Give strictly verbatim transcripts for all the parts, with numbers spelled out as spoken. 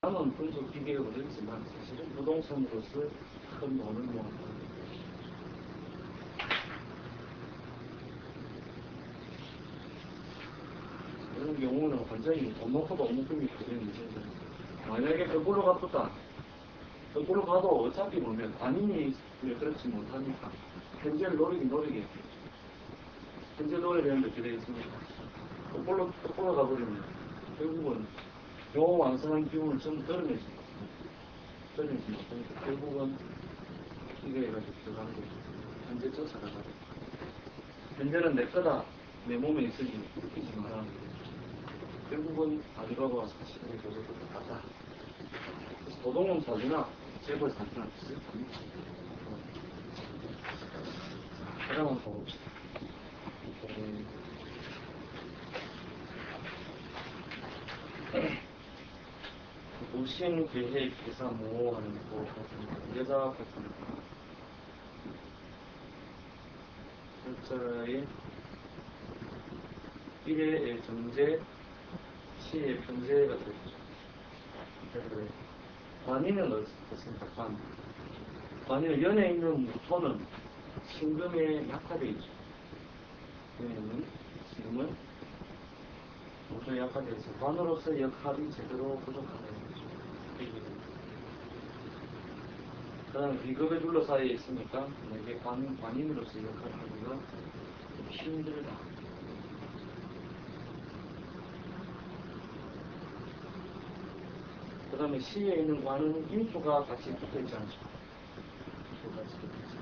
나는 분석 비교를 했지만 사실은 부동산으로서 큰 돈을 모았다. 이런 경우는 완전히 돈 놓고도 없는 금이 되는 문제죠. 만약에 거꾸로 가쁘다. 거꾸로 가도 어차피 보면 본인이 그렇지 못하니까 현재를 노리긴 노리겠죠. 현재 노래야 되는데 어떻게 되겠습니까? 거꾸로, 거꾸로 가버리면 결국은 요 완성한 기운을 좀 떨어내지 떨어내지 못하니까 결국은 기계해가지고 들어가는 거죠. 현재 쫓아가가지고 현재는 내 거다 내 몸에 있으니 느끼지 마라. 결국은 알리바바와 사실은 저절로 똑같다. 그래서 도둑놈 사주나 재벌 사주나 비슷합니다. 하나만 더 봅시다. 무신 계획 계산 모호하는 거 여자 같은 글자의 일의 정제 시의 편제가 되죠. 관인은 어떻습니까? 관. 관인은 연에 있는 무토는 신금에 약화되어 있죠. 연에 있는 신금은 무토에 약화되어 있어 관으로서 역할이 제대로 부족하다는 거죠. 그 다음에 비급의 둘러싸여 있으니까 이게 관, 관인으로서 역할을 하기가 좀 힘들다. 그 다음에 시에 있는 관은 인수가 같이 붙어있지 않죠. 인수가 같이 붙어있지.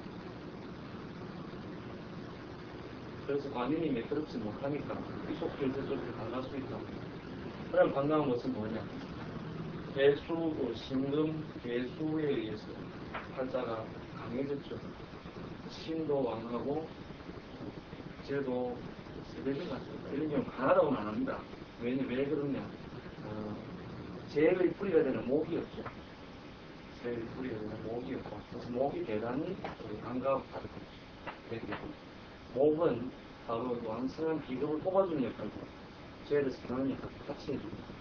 그래서 관인이 매끄럽지 못하니까 이속결제 쪽으로 강할 수 있다. 그 다음 반가운 것은 뭐냐? 개수, 신금, 개수에 의해서 팔자가 강해졌죠. 신도 왕하고 제도 세대가 이런 경우 강하다고는 안 합니다. 왜냐, 왜 그러냐? 어, 제의 뿌리가 되는 목이었죠. 제의 뿌리가 되는 목이었고, 그래서 목이 대단히 강가받을 거죠. 목은 바로 왕성한 비급을 뽑아주는 역할도 제를 사랑하는 역할도 같이 해줍니다.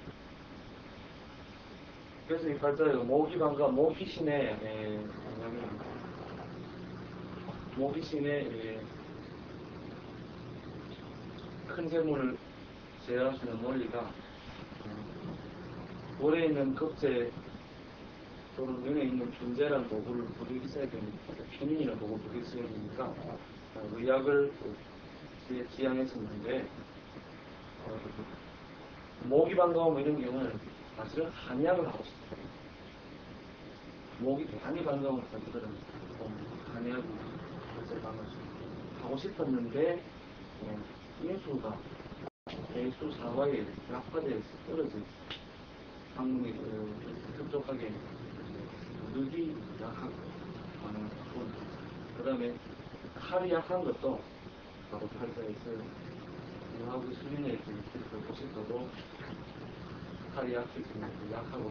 그래서 이 팔자에 모기 방가 모기신의 뭐냐면 모기신의 큰 재물을 제어할 수 있는 논리가 올해 있는 급제 또는 눈에 있는 존재라는 도구를 부득이 써야 됩니다. 편인이라는 도구를 부득이 써야 되니까 의학을 지향했었는데 모기 반가움 이런 경우는 사실은 한약을 하고 싶어요. 목이 대단히 반가운 사람들은 한약을 하고 싶었는데 인수가 개수 사화에 약화되어서 떨어져 항문이 흡족하게 늑이 약하고 그 다음에 칼이 약한 것도 바로 팔자에서 유하고 수인의 그 보시서도 칼이 약해서 약하고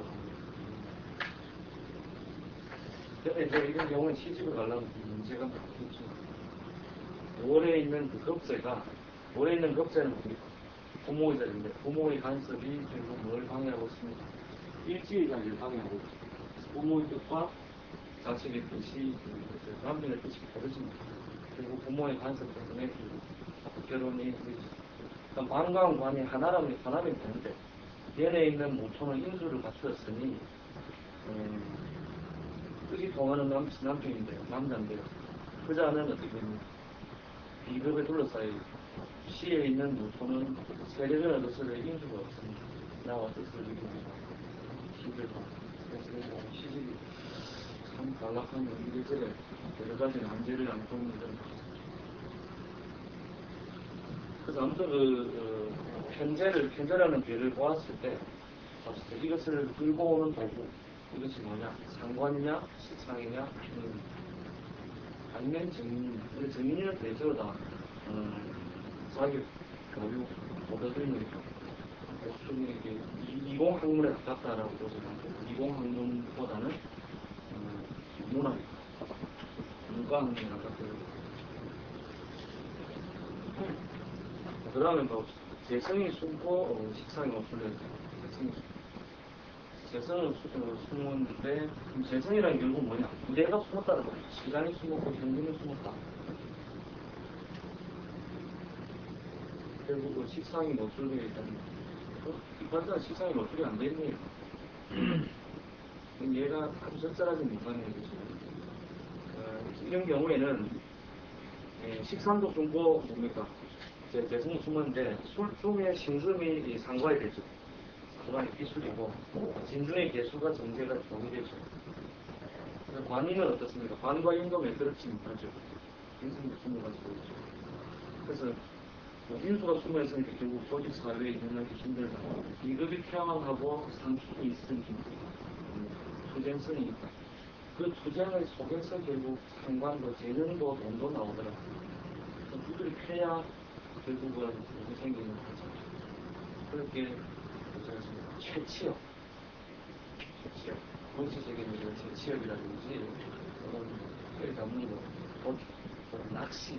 근데 이제 이런 경우는 시집을 가려면 문제가 많겠죠. 월에 있는 그 겁재가, 월에 있는 겁재는 부모의 자리인데, 부모의 간섭이 결국 뭘 방해하고 있습니다. 일지의 자리를 방해하고 있죠. 부모의 뜻과 자식의 뜻이, 남편의 뜻이 다르십니다. 그리고 부모의 간섭 때문에 결혼이, 그러니까 관과 관이 하나라면, 하나면 되는데, 연에 있는 모토는 인수를 갖추었으니, 음, 뜻이 통하는 남, 남편인데요, 남자인데요. 그자는 어떻게 됩니까? 비급에 둘러싸여 시에 있는 무토는 세례전의 뜻을 인수가 없습니다. 나와 뜻을 이루고 힘들고 그래서 시집이 참 간략한 이래저래 여러 가지 난제를 안고 있는 그런 거죠. 그래서 아무튼 그 어, 편제를 편제라는 배를 보았을 때 이것을 들고 오는 도구 이것이 뭐냐? 상관이냐? 시상이냐? 음, 아니면 증인. 근데 증인은 대체로 다, 음, 자격, 교육, 얻어들는 목숨이 이공 학문에 가깝다라고 보시면 이공 학문보다는, 음, 문학, 문과 학문에 가깝다고. 그 다음에 뭐, 재성이 숨고, 어, 식상이 없으면, 재성이 숨고. 재성을 수- 어, 숨었는데, 재성이라는 게 결국 뭐냐? 무대가 숨었다는 거죠. 시간이 숨었고, 현금이 숨었다. 결국은 식상이 노출되어 있다는 거죠. 이 발사는 식상이 노출이 안 되네요. 얘가 아주 적절하지 못하는 거죠. 어, 이런 경우에는, 예, 식상도 숨고, 뭡니까? 제, 재성도 숨었는데, 술 중에 신금이 상과이 되죠. 그만이 기술이고, 진중의 개수가 정제가 동일해져. 관인은 어떻습니까? 관과 인도에 그렇지 못하죠. 인성도 숨어가지고 있죠. 그래서 뭐 인수가 숨어 있으니까 결국 조직 사회에 일어나기 힘들다. 비급이 평안하고 상품이 있으니 투쟁성이 있다. 그 투쟁의 속에서 결국 상관도 재능도 돈도 나오더라고요. 그들이 패야 결국은 이렇게 생기는 거죠. 그렇게 최치업, 최치업, 원시적인 이런 최치업이라든지 회 잡는 거, 어, 낚시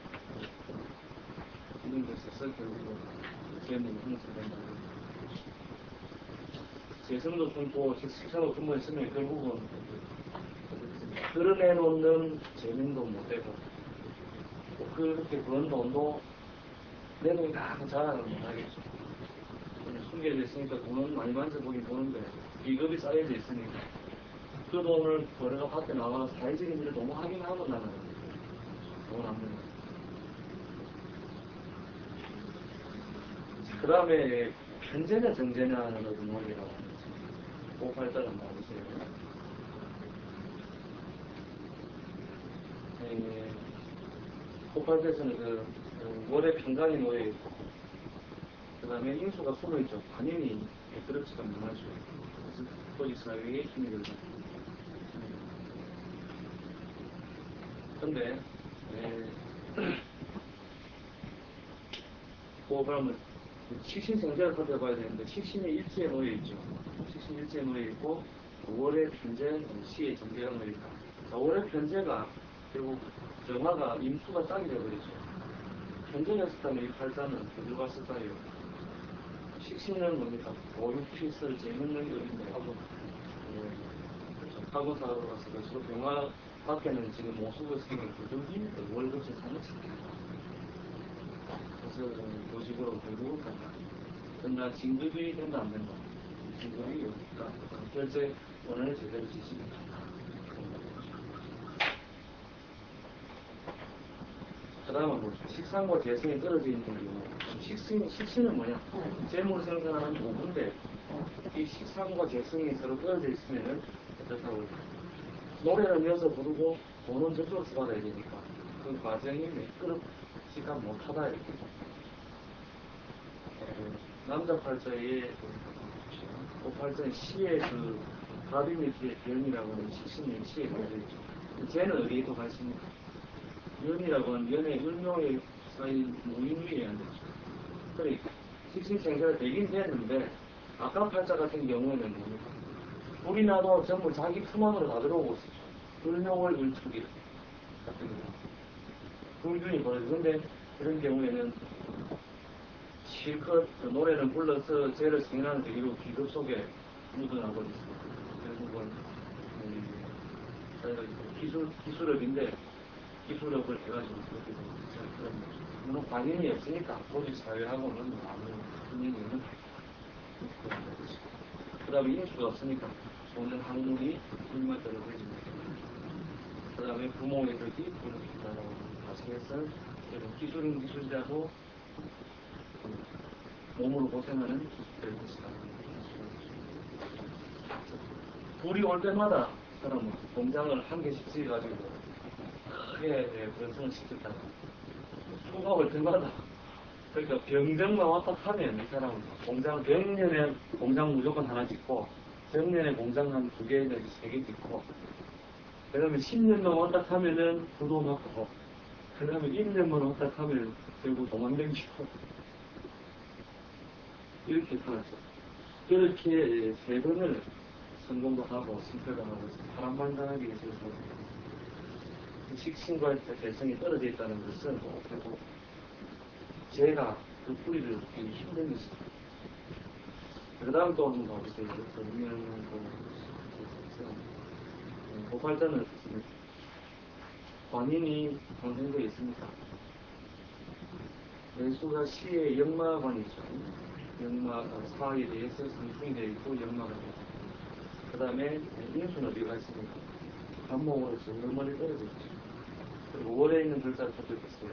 이런 것에서 결국은 재물 형성된다. 재성도 숨고 식상도 숨어 있으면 결국은 드러내놓는 재능도 못 되고 그렇게 그런 돈도 내 돈이 다 자랑을 못 하겠죠. 숨겨져 있으니까 돈은 많이 만져보긴 보는데 비급이 쌓여져 있으니까 그 돈을 거래가 밖에 나가서 사회적인 일을 너무 하긴 하고 나는 돈 안 되는 그 다음에 편제냐 정제냐는 어떤 논리라고 하는지 오팔자를 한번 봐보세요. 오팔자에서는 그, 그 월의 평간이 놓여있고 그 다음에 인수가 숨어있죠. 관인이 그렇지가 못하죠. 그래서 조직 사회에 힘이 들죠. 근데, 그거는 식신생제를 살펴봐야 되는데, 식신이 일지에 놓여있죠. 식신이 일지에 놓여있고, 오월의 편제, 시의 정제가 놓여있다. 오월의 편제가 결국 정화가 임수가 짝이 되어버리죠. 편제였었다면 이 팔자는 누가 쓸까요? 식신은 뭡니까? 오육필설 재능력인데 하고, 학원사로 가서 그래서 병화 밖에는 지금 모습을 쓰는 부족이 월급을 사는 습니다. 그래서 도식으로 결국은 간다. 그러나 진급이 된다 안 된다. 진급이 여기니까 결제 원을 제대로 지십니다. 그 다음은 뭐 식상과 재성이 떨어져 있는 경우. 식신, 식신은 뭐냐? 재물 생산하는 도구인데 이 식상과 재성이 서로 떨어져 있으면 어떻다고 노래를 이어서 부르고 돈은 저쪽에서 받아야 되니까 그 과정이 매끄럽지가 못하다 이렇게. 남자 팔자의 그 팔자의 시의 그 가비 밑에 변이라고 하는 식신이 시에 걸려있죠. 쟤는 어디에 또 가십니까? 연이라고 하는 연의 을묘에 쌓인 무인위에 앉았죠. 그래, 식신생사가 되긴 되는데 아까 팔자 같은 경우에는 뭡니까? 불이 나도 전부 자기 품 안으로 다 들어오고 있었죠. 을묘월 을축이 같은 경우. 불균이 벌어져. 근데 그런 경우에는 실컷 그 노래는 불러서 죄를 승인하는데 이로 기급 속에 묻어나고 있습니다. 결국은 음, 기술, 기술업인데 기술력을 해가지고 그렇게 되는 물론 관인이 없으니까 조직 사회하고는 아무 인연이 없는 그 다음에 인수가 없으니까 오는 학문이 불만 떨어지지 그 다음에 부모의 덕이 불만이라고 가정에서 기술은 기술이라도 몸으로 고생하는 그런 것이다. 불이 올 때마다 사람은 공장을 한 개씩 지어가지고 크게 변성을 시켰다. 수가 올 때마다 그러니까 병정만 왔다 하면 이 사람은 공장 병년에 공장 무조건 하나 짓고 정년에 공장 한 두 개 내지 세 개 짓고 그 다음에 십 년만 왔다 하면은 부도 맞고 그 다음에 일 년만 왔다 하면 결국 도망다니고 이렇게 살았죠. 그렇게 세 번을 성공도 하고 실패도 하고 사람만당하게 해서 식신과 개성이 떨어져 있다는 것은 제가 그 뿌리를 듣기 힘든 것입니다. 그 다음 또 한번 가보세요. 그러면 고팔자는 어떻습니까? 관인이 방생되어 있습니다. 매수가 시의 역마관이죠. 역마, 사에 대해서 상승이 되어 있고 역마가 되어 있고, 그 다음에 인수는 어디가 있습니까? 간목으로 저 멀리 떨어져 있죠. 그리고 월에 있는 글자를 살펴보세요.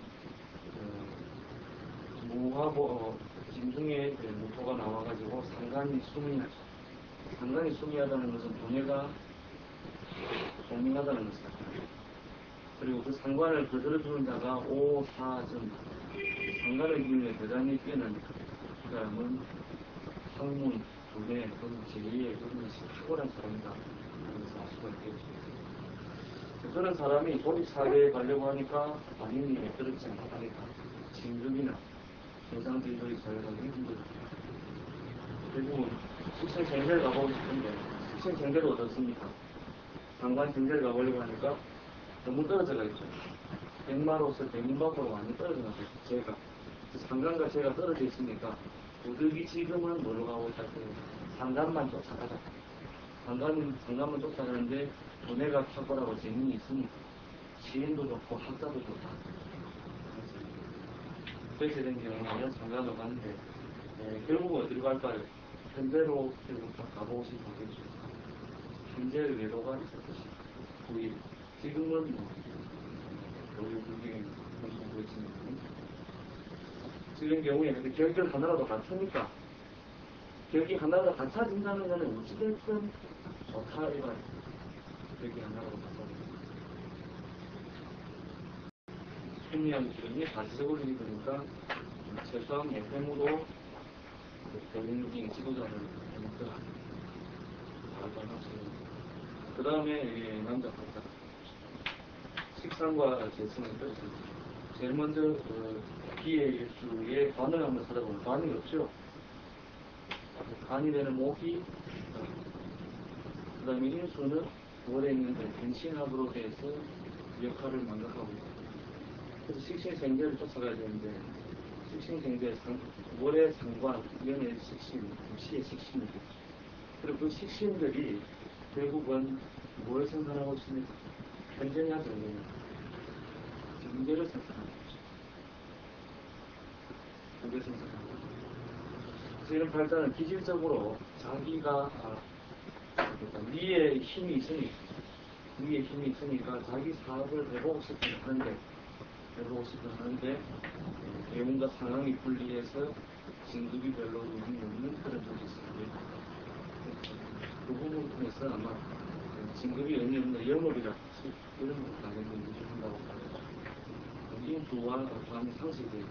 어, 무하고, 어, 김중에 무토가 나와가지고 상간이 수미하죠. 상간이 수미하다는 것은 동해가 동명하다는 것이다. 그리고 그 상관을 그대로 두는 자가 오, 사, 점. 상관의 기운에 대단히 뛰어난 사람은 학문, 두뇌, 또는 제의에 그런 것이 탁월한 사람이다. 그래서 알 수가 있겠죠. 그런 사람이 조직사회에 가려고 하니까 본인이 그렇지 않다니까 진급이나 정상적인 사회가 힘들다. 그리고 식신생제를 가보고 싶은데 식신생제를 어떻습니까? 상관 생제를 가보려고 하니까 너무 떨어져가 있죠. 백마로서 백인 밖으로 완전 떨어져 가죠. 제가 상관과 제가 떨어져 있으니까 도덕이 지금은 뭘로 가고 있다? 상관만 쫓아가자. 상관은 상관만 쫓아가는데 돈해가 탁월하고 재능이 있으니까 시인도 좋고 학자도 좋다. 그렇게 된 경우는 상관으로 가는데 네, 결국은 어디로 갈까요? 현재로 결국 가보고 싶었겠죠. 현재의 외로가 있었듯이 우리 지금은 뭐 우리 국경에 무슨 그렇지만 지금 경우에 근데 결결 하나라도 같으니까 결이 하나가 같아진다는 것은 어찌됐든 좋다 이거예요. 결이 하나라도 같아진다. 승리한 기운이 가지적으로 이루니까 최소한 예패무도 대중적인 지도자를 만들어 그 다음에 남자 팔자 식상과 재성을 뺐습니다. 제일 먼저 그 기의 일수의 관을 한번 찾아보면 관이 없죠. 관이 되는 목이 그 다음에 인수는 월에 있는 변신합으로 돼서 역할을 망각하고 있습니다. 그래서 식신생제를 쫓아가야 되는데 식신생제 월의 상관, 연의 식신, 시의 식신들 그리고 그 식신들이 결국은 뭘 생산하고 있습니까? 현재냐 전쟁이냐 경제를 생산하고 있죠. 경제 생산하고 있죠. 이런 발달은 기질적으로 자기가 아, 위에 힘이 있으니 위에 힘이 있으니까 자기 사업을 해보고 싶어 하는데 해보고 싶어 하는데 배움과 상황이 분리해서 진급이 별로 의미 없는 그런 쪽이 있습니다. 그 부분을 통해서 아마 진급이 의미 없는 영업이라 이런 것 당연히 유지한다고 봐요. 인수와 관이 상식이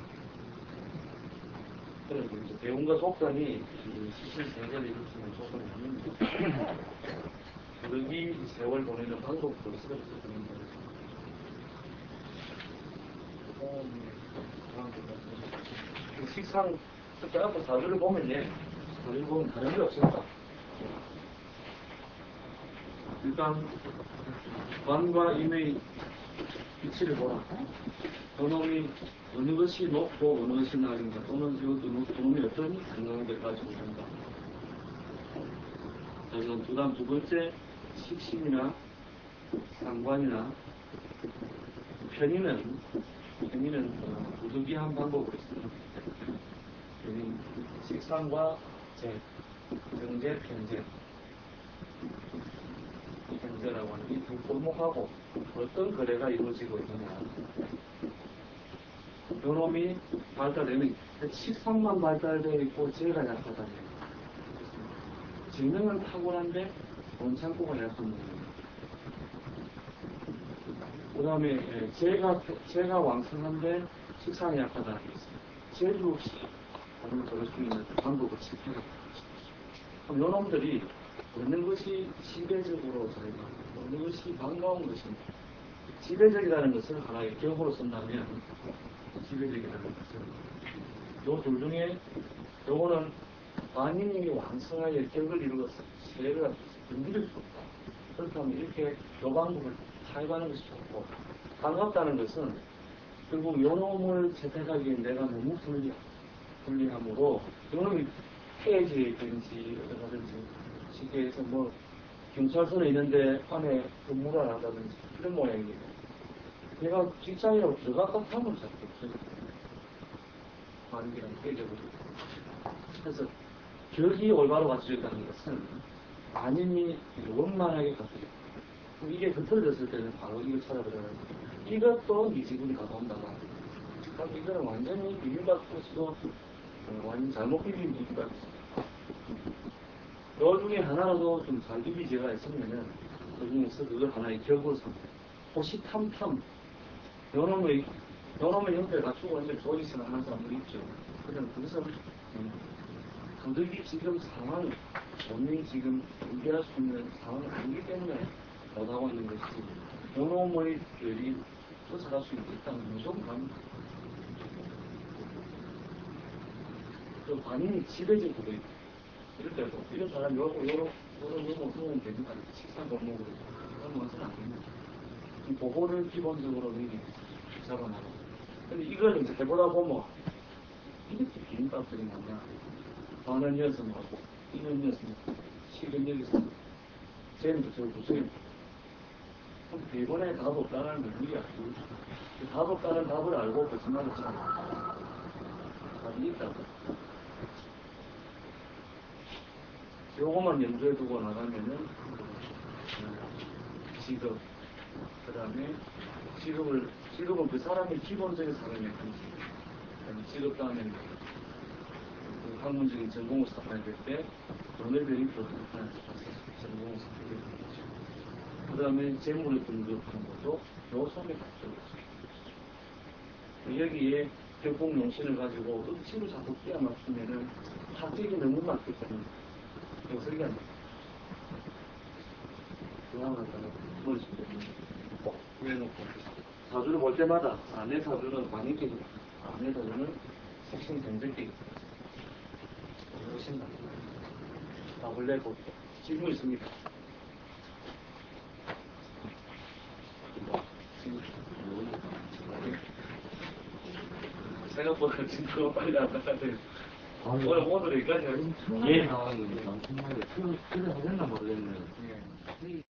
그래서 이제 배움과 속단이 시신생제를 이루치는 조건이 아닙니다. 그러기 세월 보내는 방법도 쓰러져서 보는 거죠. 그 식상 특히 앞에 사주를 보면 예, 사주를 보면 다른 게 없습니다. 일단 관과 임의 위치를 보라. 그놈이 어느 것이 높고 어느 것이 낮은가 또는 그놈이 어떤 건강을 가지고 있는가. 그래서 그 다음 두 번째 식신이나 상관이나 편의는 편의는 부득이한 방법으로 있습니다. 식상과 재, 정제, 편제 편제라고 하는 이 두 골목하고 어떤 거래가 이루어지고 있느냐. 요놈이 발달되면 식상만 발달되어 있고 재가 약하다는 지능은 탁월한데 원창고가 약한 겁니다. 그 다음에 재가, 재가 왕성한데 식상이 약하다는 게 있어요. 재주 없이 돈을 벌을 수 있는 방법을 실패하고 그럼 요놈들이 어느 것이 지배적으로 자기가 어느 것이 반가운 것인가. 지배적이라는 것을 하나의 격으로 쓴다면 지배적이라는 것은 요 둘 중에 요거는 만인이 왕성하게 격을 이루어서 세가 건드릴 수 없다. 그렇다면 이렇게 요 방법을 사용하는 것이 좋고 반갑다는 것은 결국 요놈을 채택하기엔 내가 너무 불리함. 불리함으로 요놈이 폐지든지 어떡하든지 쉽게 해서 뭐 경찰서에 있는데 안에 근무를 안 한다든지 그런 모양입니다. 내가 직장이라고 들어갔다 하면 자꾸 없어요. 관계랑 폐지적으로. 그래서 격이 올바로 갖춰져 있다는 것은 만인이 원만하게 갖춰져 있다. 이게 흐트러졌을 때는 바로 이걸 찾아보잖아요. 이것도 미지근이 가져온다고 합니다. 그럼 이거는 완전히 비빔밥도시도 어, 완전 잘못 비빈 비빔밥이 있어요. 요 중에 하나라도 좀 잘 비비제가 있으면은 그 중에서 그걸 하나의 격으로 삼니다. 호시탐탐 요놈의 요놈의 형태를 갖추고 이제 조지스나 하는 사람들이 있죠. 그냥 그것은 음, 그들이 지금 상황 본인이 지금 준비할 수 있는 상황이 아니기 때문에 못하고 있는 것이지 요놈의 들이 쫓아갈 수 있다는 무조건 갑니다. 그 관인이 지배적으로 있고 이럴 때도 이런 사람이 요거 요런 요런 요런 쓰면 됩니다. 식상 골목으로 그런 것은 안 됩니다. 이 보고를 기본적으로 미리 잡아놔요. 근데 이걸 이제 해보다 보면 이게 비빔밥들이 뭐냐 반은 여기서 먹고 이는 여기서 먹고 식은 여기서 먹고 쟤는 저 구석에 그럼 대본에 답 없다는 건 우리가 그 답 없다는 답을 알고 거짓말을 하잖아. 답이 있다고. 요거만 염두에 두고 나가면은 직업, 그 다음에 직업을 직업은 그 사람의 기본적인 사람의 한지 직업 다음에 그 학문적인 전공을 사파야 될 때 너네들이 부족한 전공을 사파야 되겠죠. 그 다음에 재물을 등급하는 것도 요 속에 갖춰 있습니다. 여기에 격공 용신을 가지고 억지로 자꾸 끼워 맞추면은 합격이 너무 낮기 때문에 요소리가 안 돼. 그거 갖다가 머릿속에 꼭 구해놓고 사주를 볼 때마다 아, 내 사주는 관인격이다. 아, 내 사주는 식신 경쟁격이다. 이러신다. 답을 내고 질문 있습니다. 생각보다 진도가 빨리 안 나가야 돼요. 오늘 오늘 여기까지 하겠습니다. 예. 상황이 엄청나게 틀어졌나 모르겠네요. 예.